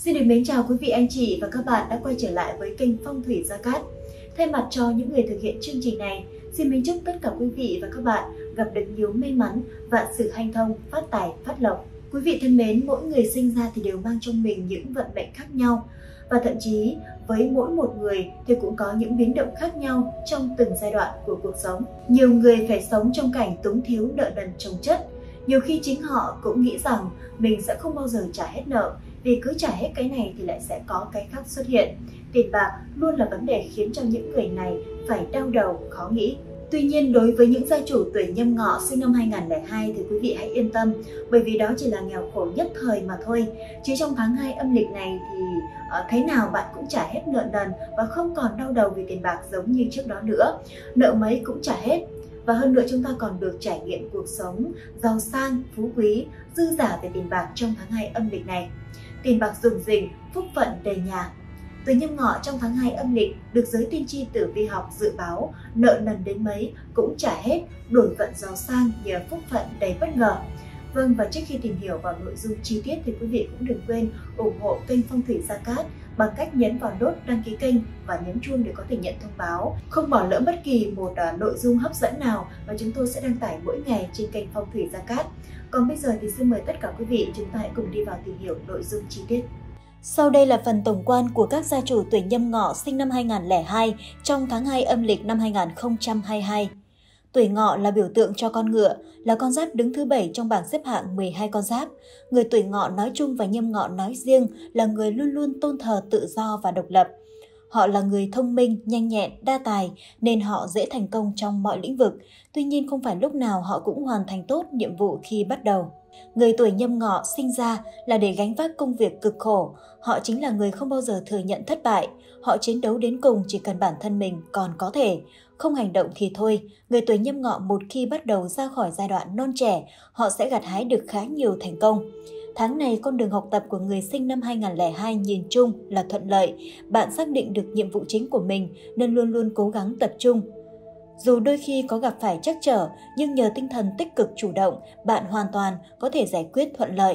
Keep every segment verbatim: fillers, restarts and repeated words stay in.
Xin được mến chào quý vị anh chị và các bạn đã quay trở lại với kênh Phong thủy Gia Cát. Thay mặt cho những người thực hiện chương trình này, xin mến chúc tất cả quý vị và các bạn gặp được nhiều may mắn, vạn sự hanh thông, phát tài, phát lộc. Quý vị thân mến, mỗi người sinh ra thì đều mang trong mình những vận mệnh khác nhau. Và thậm chí với mỗi một người thì cũng có những biến động khác nhau trong từng giai đoạn của cuộc sống. Nhiều người phải sống trong cảnh túng thiếu nợ nần chồng chất. Nhiều khi chính họ cũng nghĩ rằng mình sẽ không bao giờ trả hết nợ, vì cứ trả hết cái này thì lại sẽ có cái khác xuất hiện. Tiền bạc luôn là vấn đề khiến cho những người này phải đau đầu, khó nghĩ. Tuy nhiên, đối với những gia chủ tuổi Nhâm Ngọ sinh năm hai nghìn không trăm lẻ hai thì quý vị hãy yên tâm, bởi vì đó chỉ là nghèo khổ nhất thời mà thôi. Chứ trong tháng hai âm lịch này thì uh, thế nào bạn cũng trả hết nợ nần và không còn đau đầu vì tiền bạc giống như trước đó nữa. Nợ mấy cũng trả hết. Và hơn nữa chúng ta còn được trải nghiệm cuộc sống giàu sang, phú quý, dư giả về tiền bạc trong tháng hai âm lịch này. Tiền bạc rủng rỉnh, phúc phận đầy nhà. Tuổi Nhâm Ngọ trong tháng hai âm lịch được giới tiên tri tử vi học dự báo nợ nần đến mấy cũng trả hết, đổi vận giàu sang nhờ phúc phận đầy bất ngờ. Vâng, và trước khi tìm hiểu vào nội dung chi tiết thì quý vị cũng đừng quên ủng hộ kênh Phong thủy Gia Cát bằng cách nhấn vào nút đăng ký kênh và nhấn chuông để có thể nhận thông báo, không bỏ lỡ bất kỳ một uh, nội dung hấp dẫn nào mà chúng tôi sẽ đăng tải mỗi ngày trên kênh Phong thủy Gia Cát. Còn bây giờ thì xin mời tất cả quý vị chúng ta hãy cùng đi vào tìm hiểu nội dung chi tiết. Sau đây là phần tổng quan của các gia chủ tuổi Nhâm Ngọ sinh năm hai nghìn không trăm lẻ hai trong tháng hai âm lịch năm hai nghìn không trăm hai mươi hai. Tuổi Ngọ là biểu tượng cho con ngựa, là con giáp đứng thứ bảy trong bảng xếp hạng mười hai con giáp. Người tuổi Ngọ nói chung và Nhâm Ngọ nói riêng là người luôn luôn tôn thờ tự do và độc lập. Họ là người thông minh, nhanh nhẹn, đa tài nên họ dễ thành công trong mọi lĩnh vực. Tuy nhiên không phải lúc nào họ cũng hoàn thành tốt nhiệm vụ khi bắt đầu. Người tuổi Nhâm Ngọ sinh ra là để gánh vác công việc cực khổ. Họ chính là người không bao giờ thừa nhận thất bại. Họ chiến đấu đến cùng chỉ cần bản thân mình còn có thể. Không hành động thì thôi. Người tuổi Nhâm Ngọ một khi bắt đầu ra khỏi giai đoạn non trẻ, họ sẽ gặt hái được khá nhiều thành công. Tháng này, con đường học tập của người sinh năm hai nghìn không trăm lẻ hai nhìn chung là thuận lợi. Bạn xác định được nhiệm vụ chính của mình nên luôn luôn cố gắng tập trung. Dù đôi khi có gặp phải trắc trở, nhưng nhờ tinh thần tích cực chủ động, bạn hoàn toàn có thể giải quyết thuận lợi.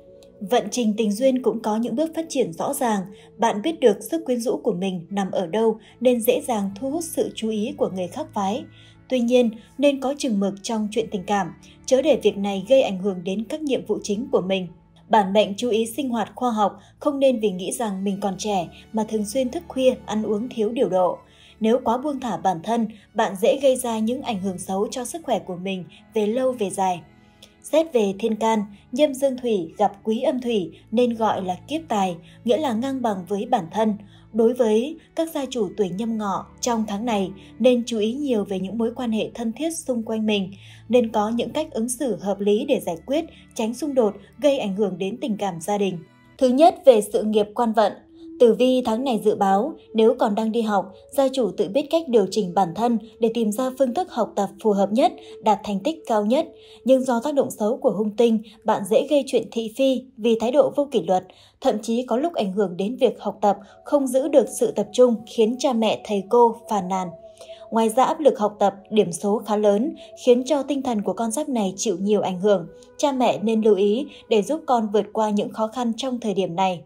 Vận trình tình duyên cũng có những bước phát triển rõ ràng. Bạn biết được sức quyến rũ của mình nằm ở đâu nên dễ dàng thu hút sự chú ý của người khác phái. Tuy nhiên, nên có chừng mực trong chuyện tình cảm, chớ để việc này gây ảnh hưởng đến các nhiệm vụ chính của mình. Bản mệnh chú ý sinh hoạt khoa học, không nên vì nghĩ rằng mình còn trẻ mà thường xuyên thức khuya, ăn uống thiếu điều độ. Nếu quá buông thả bản thân, bạn dễ gây ra những ảnh hưởng xấu cho sức khỏe của mình về lâu về dài. Xét về thiên can, Nhâm dương thủy gặp quý âm thủy nên gọi là kiếp tài, nghĩa là ngang bằng với bản thân. Đối với các gia chủ tuổi Nhâm Ngọ trong tháng này nên chú ý nhiều về những mối quan hệ thân thiết xung quanh mình, nên có những cách ứng xử hợp lý để giải quyết, tránh xung đột gây ảnh hưởng đến tình cảm gia đình. Thứ nhất, về sự nghiệp quan vận. Tử vi tháng này dự báo, nếu còn đang đi học, gia chủ tự biết cách điều chỉnh bản thân để tìm ra phương thức học tập phù hợp nhất, đạt thành tích cao nhất. Nhưng do tác động xấu của hung tinh, bạn dễ gây chuyện thị phi vì thái độ vô kỷ luật, thậm chí có lúc ảnh hưởng đến việc học tập, không giữ được sự tập trung khiến cha mẹ thầy cô phàn nàn. Ngoài ra áp lực học tập, điểm số khá lớn, khiến cho tinh thần của con giáp này chịu nhiều ảnh hưởng. Cha mẹ nên lưu ý để giúp con vượt qua những khó khăn trong thời điểm này.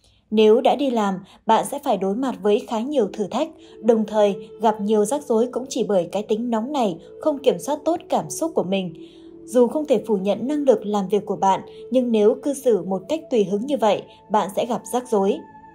Nếu đã đi làm, bạn sẽ phải đối mặt với khá nhiều thử thách, đồng thời gặp nhiều rắc rối cũng chỉ bởi cái tính nóng này không kiểm soát tốt cảm xúc của mình. Dù không thể phủ nhận năng lực làm việc của bạn, nhưng nếu cư xử một cách tùy hứng như vậy, bạn sẽ gặp rắc rối.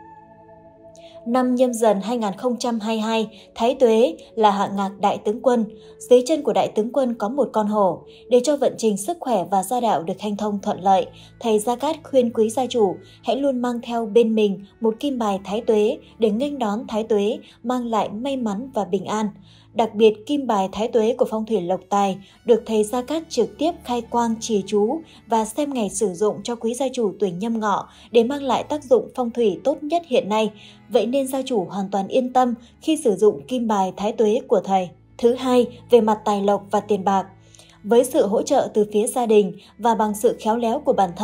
Năm Nhâm Dần hai nghìn không trăm hai mươi hai, Thái Tuế là hạng ngạc đại tướng quân. Dưới chân của đại tướng quân có một con hổ. Để cho vận trình sức khỏe và gia đạo được hanh thông thuận lợi, thầy Gia Cát khuyên quý gia chủ hãy luôn mang theo bên mình một kim bài Thái Tuế để nghênh đón Thái Tuế, mang lại may mắn và bình an. Đặc biệt, kim bài Thái Tuế của phong thủy lộc tài được thầy Gia Cát trực tiếp khai quang trì chú và xem ngày sử dụng cho quý gia chủ tuổi Nhâm Ngọ để mang lại tác dụng phong thủy tốt nhất hiện nay. Vậy nên gia chủ hoàn toàn yên tâm khi sử dụng kim bài Thái Tuế của thầy. Thứ hai, về mặt tài lộc và tiền bạc. Với sự hỗ trợ từ phía gia đình và bằng sự khéo léo của bản thân,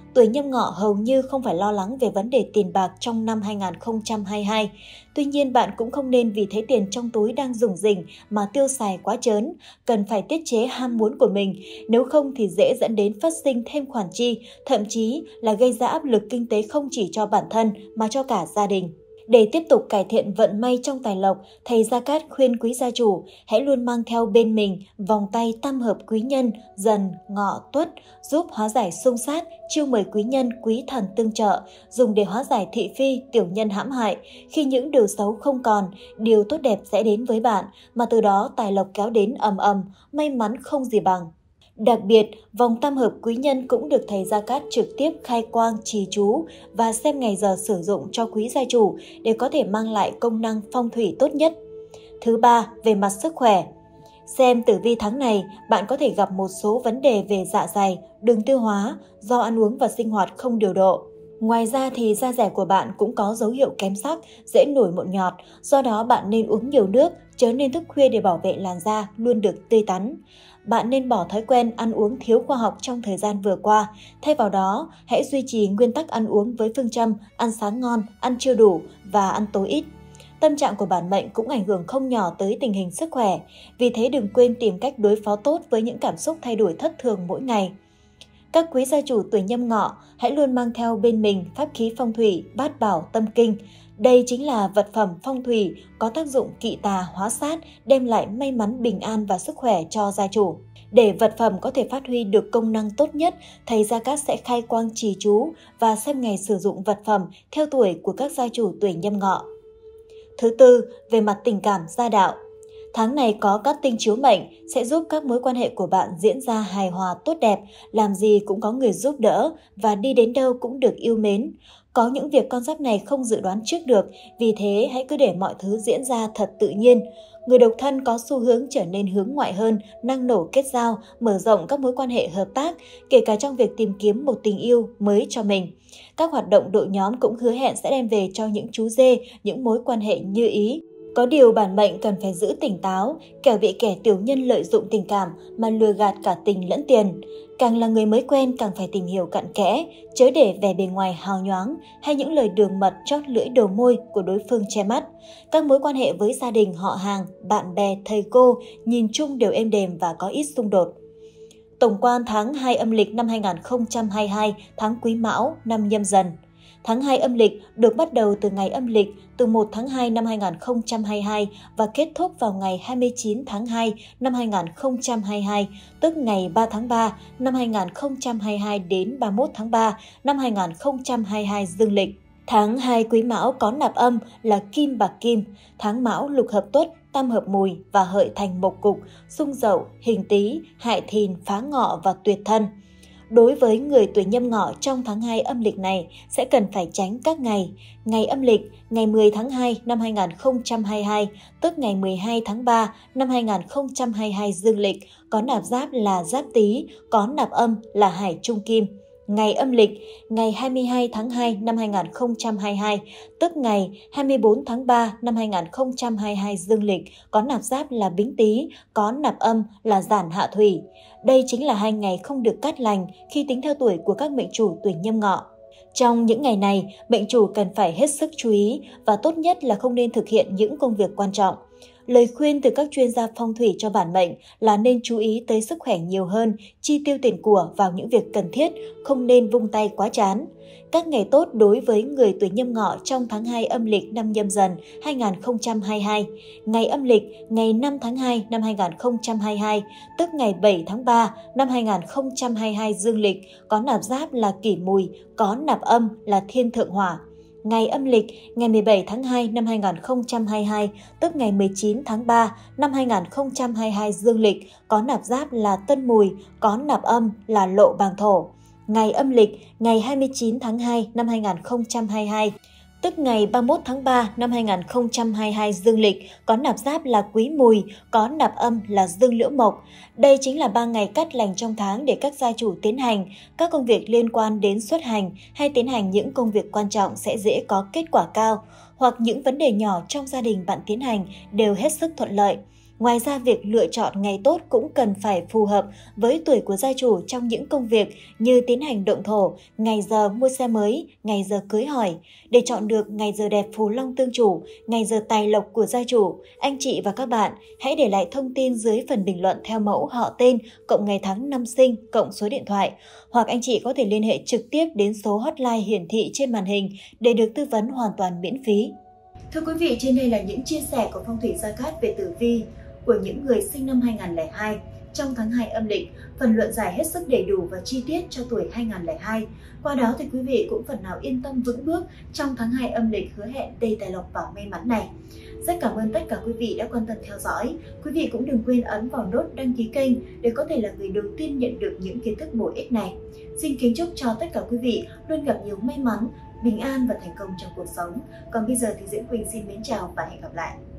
tuổi Nhâm Ngọ hầu như không phải lo lắng về vấn đề tiền bạc trong năm hai nghìn không trăm hai mươi hai. Tuy nhiên, bạn cũng không nên vì thấy tiền trong túi đang rủng rỉnh mà tiêu xài quá trớn, cần phải tiết chế ham muốn của mình, nếu không thì dễ dẫn đến phát sinh thêm khoản chi, thậm chí là gây ra áp lực kinh tế không chỉ cho bản thân mà cho cả gia đình. Để tiếp tục cải thiện vận may trong tài lộc, thầy Gia Cát khuyên quý gia chủ hãy luôn mang theo bên mình vòng tay tam hợp quý nhân Dần, Ngọ, Tuất, giúp hóa giải xung sát, chiêu mời quý nhân, quý thần tương trợ, dùng để hóa giải thị phi, tiểu nhân hãm hại. Khi những điều xấu không còn, điều tốt đẹp sẽ đến với bạn, mà từ đó tài lộc kéo đến ầm ầm, may mắn không gì bằng. Đặc biệt, vòng tam hợp quý nhân cũng được thầy Gia Cát trực tiếp khai quang trì chú và xem ngày giờ sử dụng cho quý gia chủ để có thể mang lại công năng phong thủy tốt nhất. Thứ ba, về mặt sức khỏe. Xem tử vi tháng này, bạn có thể gặp một số vấn đề về dạ dày, đường tiêu hóa do ăn uống và sinh hoạt không điều độ. Ngoài ra thì da dẻ của bạn cũng có dấu hiệu kém sắc, dễ nổi mụn nhọt, do đó bạn nên uống nhiều nước, chớ nên thức khuya để bảo vệ làn da luôn được tươi tắn. Bạn nên bỏ thói quen ăn uống thiếu khoa học trong thời gian vừa qua, thay vào đó hãy duy trì nguyên tắc ăn uống với phương châm ăn sáng ngon, ăn chưa đủ và ăn tối ít. Tâm trạng của bản mệnh cũng ảnh hưởng không nhỏ tới tình hình sức khỏe, vì thế đừng quên tìm cách đối phó tốt với những cảm xúc thay đổi thất thường mỗi ngày. Các quý gia chủ tuổi Nhâm Ngọ hãy luôn mang theo bên mình pháp khí phong thủy Bát Bảo Tâm Kinh. Đây chính là vật phẩm phong thủy có tác dụng kỵ tà hóa sát, đem lại may mắn, bình an và sức khỏe cho gia chủ. Để vật phẩm có thể phát huy được công năng tốt nhất, thầy Gia Cát sẽ khai quang trì chú và xem ngày sử dụng vật phẩm theo tuổi của các gia chủ tuổi Nhâm Ngọ. Thứ tư, về mặt tình cảm gia đạo. Tháng này có các tinh chiếu mệnh sẽ giúp các mối quan hệ của bạn diễn ra hài hòa tốt đẹp, làm gì cũng có người giúp đỡ và đi đến đâu cũng được yêu mến. Có những việc con giáp này không dự đoán trước được, vì thế hãy cứ để mọi thứ diễn ra thật tự nhiên. Người độc thân có xu hướng trở nên hướng ngoại hơn, năng nổ kết giao, mở rộng các mối quan hệ hợp tác, kể cả trong việc tìm kiếm một tình yêu mới cho mình. Các hoạt động đội nhóm cũng hứa hẹn sẽ đem về cho những chú dê những mối quan hệ như ý. Có điều bản mệnh cần phải giữ tỉnh táo, kẻo bị kẻ tiểu nhân lợi dụng tình cảm mà lừa gạt cả tình lẫn tiền. Càng là người mới quen càng phải tìm hiểu cặn kẽ, chớ để vẻ bề ngoài hào nhoáng hay những lời đường mật chót lưỡi đầu môi của đối phương che mắt. Các mối quan hệ với gia đình, họ hàng, bạn bè, thầy cô nhìn chung đều êm đềm và có ít xung đột. Tổng quan tháng hai âm lịch năm hai nghìn không trăm hai mươi hai, tháng Quý Mão, năm Nhâm Dần. Tháng hai âm lịch được bắt đầu từ ngày âm lịch từ một tháng hai năm hai nghìn không trăm hai mươi hai và kết thúc vào ngày hai mươi chín tháng hai năm hai nghìn không trăm hai mươi hai, tức ngày ba tháng ba năm hai nghìn không trăm hai mươi hai đến ba mươi mốt tháng ba năm hai nghìn không trăm hai mươi hai dương lịch. Tháng hai Quý Mão có nạp âm là Kim bạc Kim, tháng Mão lục hợp Tuất, tam hợp Mùi và hợi thành mộc cục, xung Dậu, hình Tý, hại Thìn, phá Ngọ và tuyệt Thân. Đối với người tuổi Nhâm Ngọ trong tháng hai âm lịch này sẽ cần phải tránh các ngày. Ngày âm lịch, ngày mười tháng hai năm hai nghìn không trăm hai mươi hai, tức ngày mười hai tháng ba năm hai nghìn không trăm hai mươi hai dương lịch, có nạp giáp là Giáp Tý, có nạp âm là Hải Trung Kim. Ngày âm lịch, ngày hai mươi hai tháng hai năm hai nghìn không trăm hai mươi hai, tức ngày hai mươi tư tháng ba năm hai nghìn không trăm hai mươi hai dương lịch, có nạp giáp là Bính Tý, có nạp âm là Giản Hạ Thủy. Đây chính là hai ngày không được cát lành khi tính theo tuổi của các mệnh chủ tuổi Nhâm Ngọ. Trong những ngày này, mệnh chủ cần phải hết sức chú ý và tốt nhất là không nên thực hiện những công việc quan trọng. Lời khuyên từ các chuyên gia phong thủy cho bản mệnh là nên chú ý tới sức khỏe nhiều hơn, chi tiêu tiền của vào những việc cần thiết, không nên vung tay quá chán. Các ngày tốt đối với người tuổi Nhâm Ngọ trong tháng hai âm lịch năm Nhâm Dần hai nghìn không trăm hai mươi hai. Ngày âm lịch ngày năm tháng hai năm hai nghìn không trăm hai mươi hai, tức ngày bảy tháng ba năm hai nghìn không trăm hai mươi hai dương lịch, có nạp giáp là Kỷ Mùi, có nạp âm là Thiên Thượng Hỏa. Ngày âm lịch ngày mười bảy tháng hai năm hai nghìn không trăm hai mươi hai, tức ngày mười chín tháng ba năm hai nghìn không trăm hai mươi hai dương lịch, có nạp giáp là Tân Mùi, có nạp âm là Lộ Bàng Thổ. Ngày âm lịch ngày hai mươi chín tháng hai năm hai nghìn không trăm hai mươi hai, tức ngày ba mươi mốt tháng ba năm hai nghìn không trăm hai mươi hai dương lịch, có nạp giáp là Quý Mùi, có nạp âm là Dương Liễu Mộc. Đây chính là ba ngày cát lành trong tháng để các gia chủ tiến hành các công việc liên quan đến xuất hành hay tiến hành những công việc quan trọng sẽ dễ có kết quả cao, hoặc những vấn đề nhỏ trong gia đình bạn tiến hành đều hết sức thuận lợi. Ngoài ra, việc lựa chọn ngày tốt cũng cần phải phù hợp với tuổi của gia chủ trong những công việc như tiến hành động thổ, ngày giờ mua xe mới, ngày giờ cưới hỏi. Để chọn được ngày giờ đẹp phù long tương chủ, ngày giờ tài lộc của gia chủ, anh chị và các bạn hãy để lại thông tin dưới phần bình luận theo mẫu họ tên, cộng ngày tháng năm sinh, cộng số điện thoại. Hoặc anh chị có thể liên hệ trực tiếp đến số hotline hiển thị trên màn hình để được tư vấn hoàn toàn miễn phí. Thưa quý vị, trên đây là những chia sẻ của Phong thủy Gia Cát về tử vi của những người sinh năm hai nghìn không trăm lẻ hai trong tháng hai âm lịch. Phần luận giải hết sức đầy đủ và chi tiết cho tuổi hai nghìn không trăm lẻ hai. Qua đó thì quý vị cũng phần nào yên tâm vững bước trong tháng hai âm lịch hứa hẹn đầy tài lộc và may mắn này. Rất cảm ơn tất cả quý vị đã quan tâm theo dõi. Quý vị cũng đừng quên ấn vào nút đăng ký kênh để có thể là người đầu tiên nhận được những kiến thức bổ ích này. Xin kính chúc cho tất cả quý vị luôn gặp nhiều may mắn, bình an và thành công trong cuộc sống. Còn bây giờ thì Diễm Quỳnh xin mến chào và hẹn gặp lại.